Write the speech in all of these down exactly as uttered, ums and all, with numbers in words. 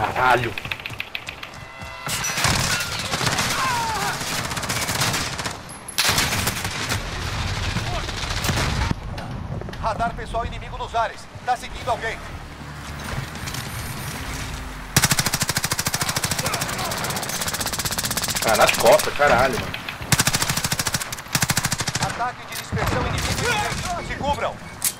Caralho! Radar pessoal inimigo nos ares. Tá seguindo alguém. Ah, nas costas, caralho, mano. Ataque de dispersão inimigo iminente. Se cubram.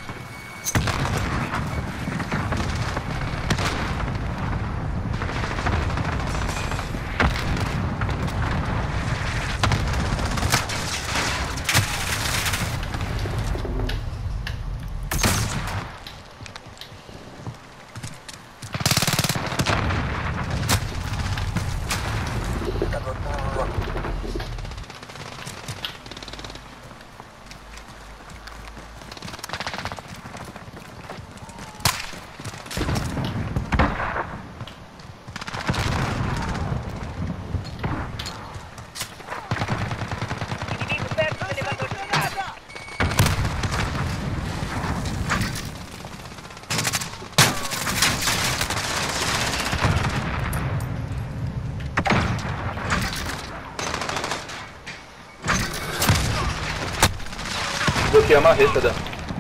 Bloqueei a marreta da.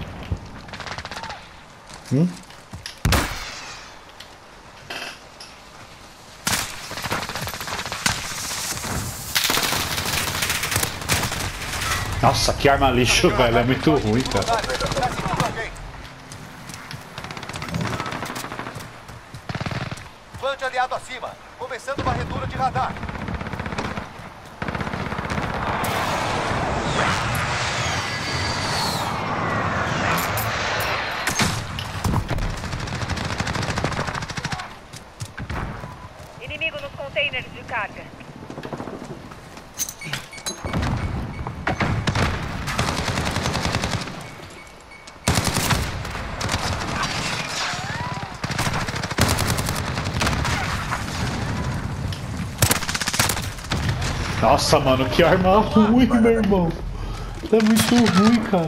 Hum? Nossa, que arma lixo, velho. É muito ruim, cara. Tá seguindo alguém. Plante aliado acima. Começando varredura de radar. Inimigo nos containers de carga. Nossa, mano, que arma ruim, meu irmão. É muito ruim, cara.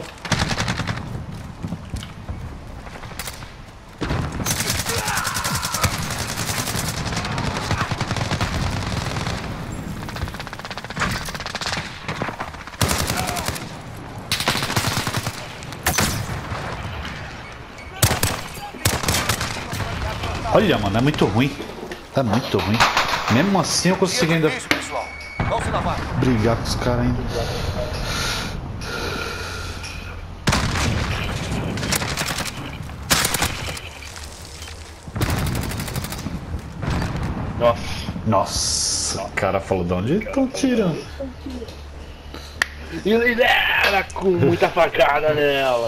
Olha, mano, é muito ruim. É muito ruim. Mesmo assim eu consegui ainda Isso, pessoal. Vão se lavar. brigar com os caras ainda. Nossa. Nossa, o cara falou de onde estão tirando. E ele era com muita facada nela.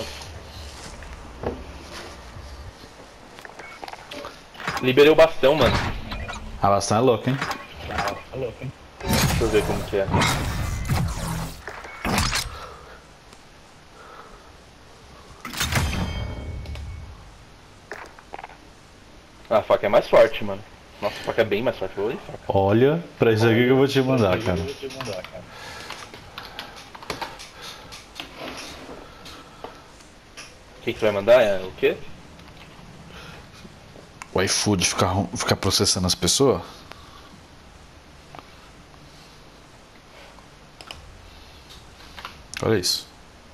Liberei o bastão, mano. A bastão é louca, hein? Deixa eu ver como que é. Ah, a faca é mais forte, mano. Nossa, a faca é bem mais forte. Oi, faca. Olha, pra isso aqui que eu vou te mandar, cara. O que que tu vai mandar? É o quê? O iFood ficar, ficar processando as pessoas? Olha isso.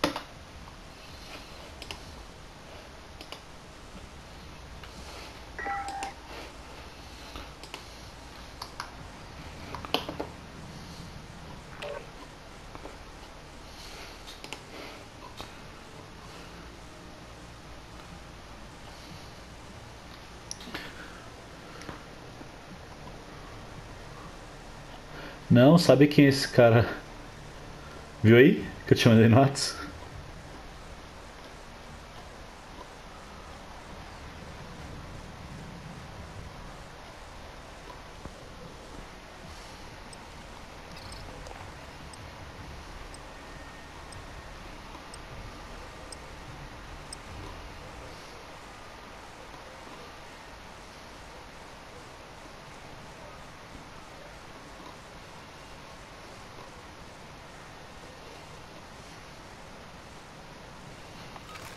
Não, sabe quem é esse cara? Viu aí? Que eu te mandei no WhatsApp?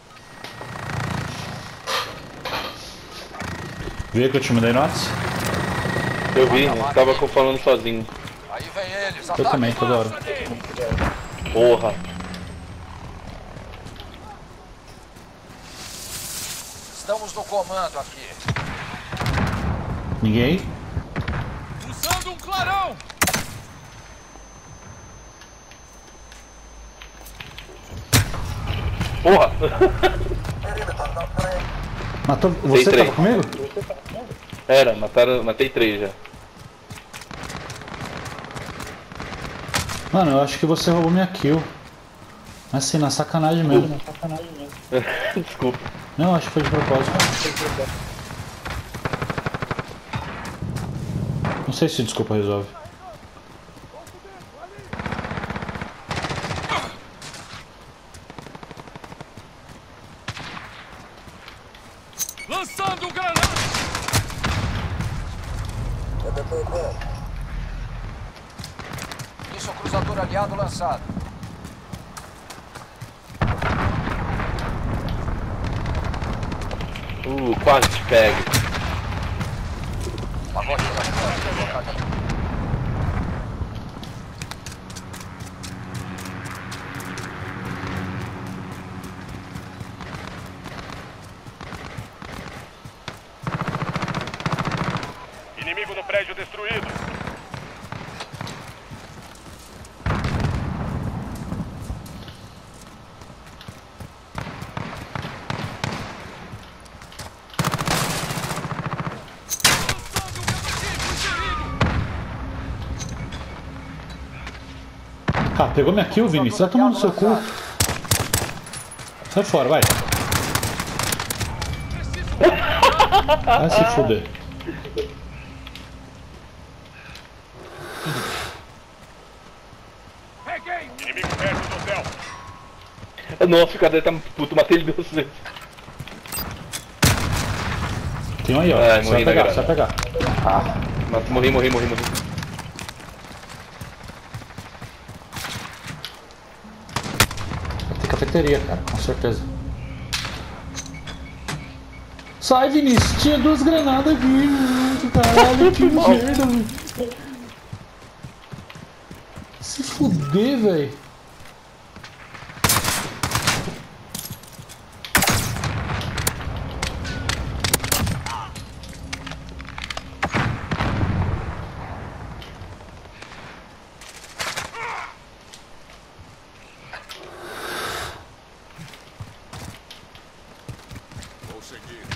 Viu que eu te mandei no WhatsApp? Eu vi, eu tava falando sozinho. Aí vem eles, Eu ataque. também, toda hora. Porra. Estamos no comando aqui. Ninguém? Usando um clarão. Porra! Matou. Você três. tava comigo? Era, mataram, matei três já. Mano, eu acho que você roubou minha kill. Assim, na sacanagem mesmo. Desculpa. Não, acho que foi de propósito. Não sei se desculpa resolve. Lançando granada. Isso, cruzador aliado lançado. Uh, quase te pego. Pacote colocado. Inimigo no prédio destruído. Ah, pegou minha kill, Vini. Você vai tomar no seu cu. Sai fora, vai. Vai se fuder. Inimigo perto do hotel. Nossa, o cara tá puto, matei ele duas vezes. Tem um aí, ó. Ai, Você morri vai na pegar, você vai granada. pegar. Ah, mas morri, morri, morri, morri. Vai ter cafeteria, cara, com certeza. Sai, Vinícius. Tinha duas granadas aqui. Mano. Caralho, que merda, mano. Se fuder, velho. Vou seguir.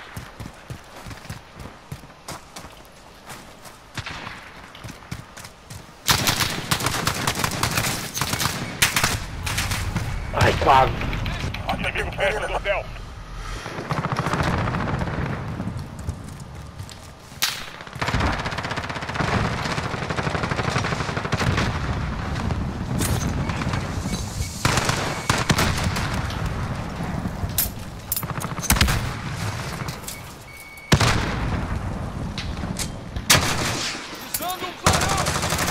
Ai, quase. Inimigo perto do hotel. Usando um clarão.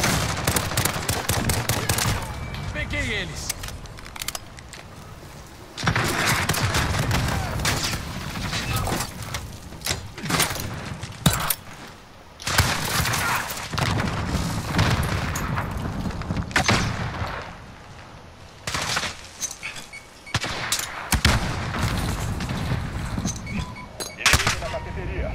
Peguei eles. Inimigo na cafeteria.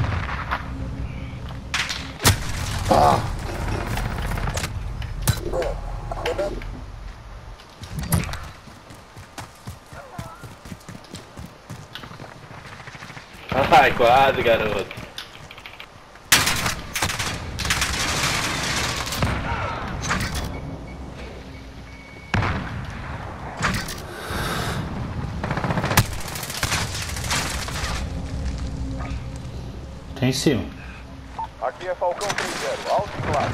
Ai, quase, garoto. Tem em cima. Aqui é Falcão três zero, alto e claro.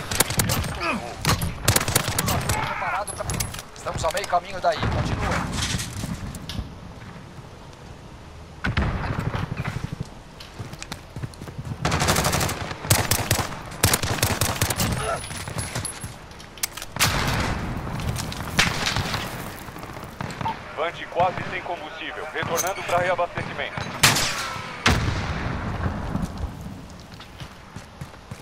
Preparado pra... Estamos a meio caminho daí. Continua. Vante quase sem combustível, retornando para reabastecimento.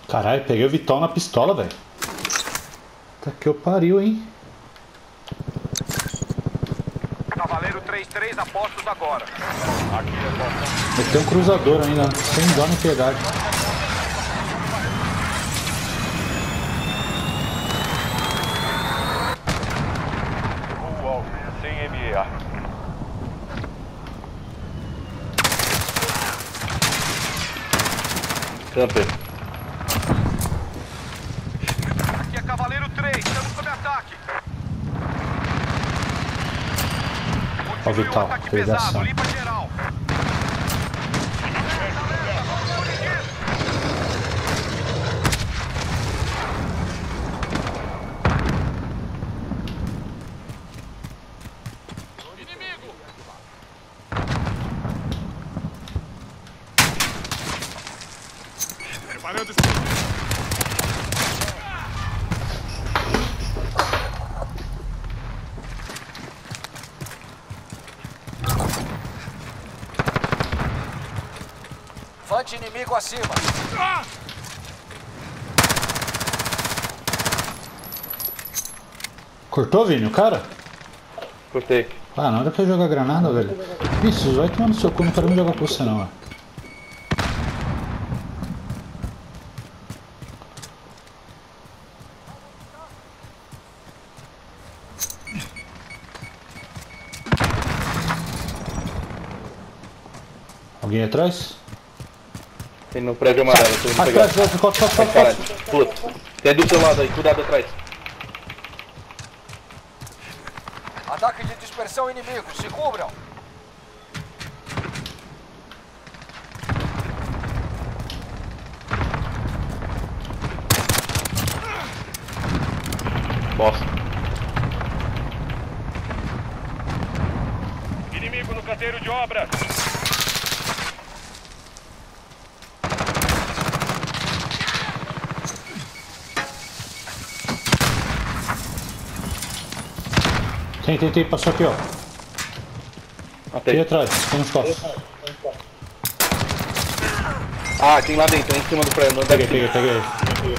Caralho, peguei o Vitão na pistola, velho. Tá que eu pariu, hein? Cavaleiro três três, apostos agora. Aqui é Ele tem um cruzador ainda, sem dó nem piedade. o alvo, sem M E A. Camper. Aqui é Cavaleiro três, estamos sob ataque. Ó o Vital, Ataque pegação. pesado, limpa geral. Fante inimigo acima. Cortou, Vini, o cara? Cortei. Ah, na hora que eu jogar granada, velho. Isso, vai tomar no seu cu, não quero me jogar com você não, velho. Alguém atrás? Tem no prédio amarelo, tô indo pegar. Atrás, atrás, corta, corta, Ai, corta. caralho. Puta. Tem do seu lado aí, cuidado atrás. Ataque de dispersão inimigo. Se cubram. Bosta. Inimigo no canteiro de obras. Tem, tem, tem, passou aqui, ó. Aqui Matei. atrás, tem nos costas. Ah, tem lá dentro, em cima do prédio. Não deve Peguei, peguei, peguei.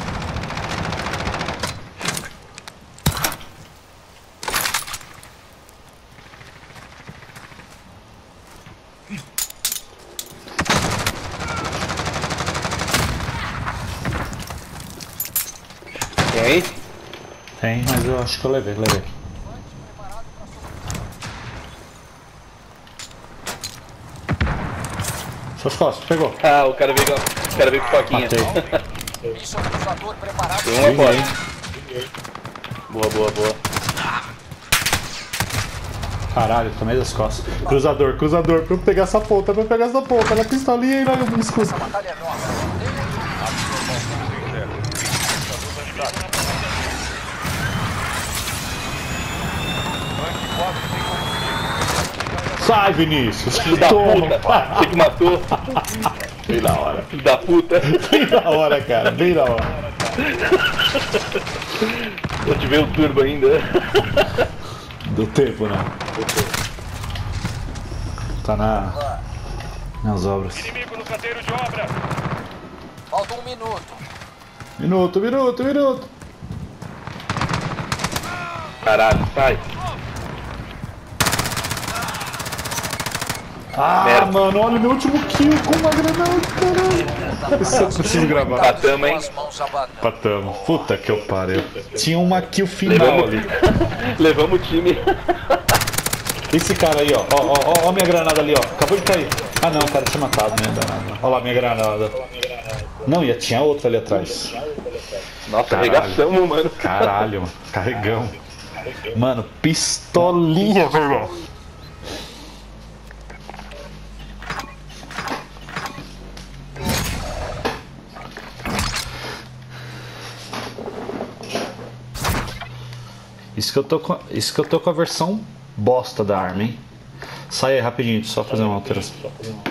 Tem aí? Tem, mas eu acho que eu levei, levei. Suas costas, pegou. Ah, o cara veio, o cara veio com faquinha. Matei. Míssil cruzador preparado. Tem um lá fora. Peguei. Boa, boa, boa. Caralho, tomei das costas. Cruzador, cruzador, pra eu pegar essa ponta, pra eu pegar essa ponta. Na pistolinha e na no escudo. Essa batalha é nossa. Sai, Vinícius! Filho da Toma! puta! Você que matou! Bem na hora. Filho da puta! Bem na hora, cara, bem na hora. Eu te veio o turbo ainda. Deu tempo, né? Tá na... nas obras. Inimigo no canteiro de obras. Falta um minuto. Minuto, minuto, minuto! Caralho, sai! Ah, Merda. mano, olha meu último kill com uma granada, caralho. Isso eu preciso gravar. Matamos, hein? Com as mãos abanando. Patamos. Puta que eu pariu. Tinha uma kill final Levamos, ali. levamos o time. Esse cara aí, ó. Ó, ó, ó, ó minha granada ali, ó. Acabou de cair. Ah não, o cara tinha matado minha granada. Olha lá minha granada. Não, e tinha outra ali atrás. Nossa, Caralho. arregaçamos, mano. Caralho, mano. Carregão. Mano, pistolinha, meu irmão. Isso que eu tô com, isso que eu tô com a versão bosta da arma, hein? Sai aí rapidinho, só fazer uma alteração.